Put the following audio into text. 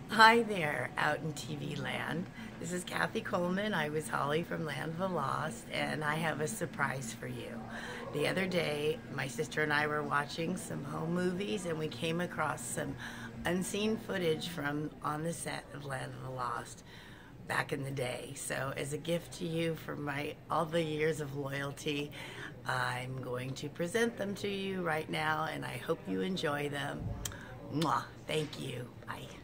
Hi there, out in TV land. This is Kathy Coleman. I was Holly from Land of the Lost, and I have a surprise for you. The other day, my sister and I were watching some home movies, and we came across some unseen footage from on the set of Land of the Lost back in the day. So, as a gift to you for my all the years of loyalty, I'm going to present them to you right now, and I hope you enjoy them. Mwah. Thank you. Bye.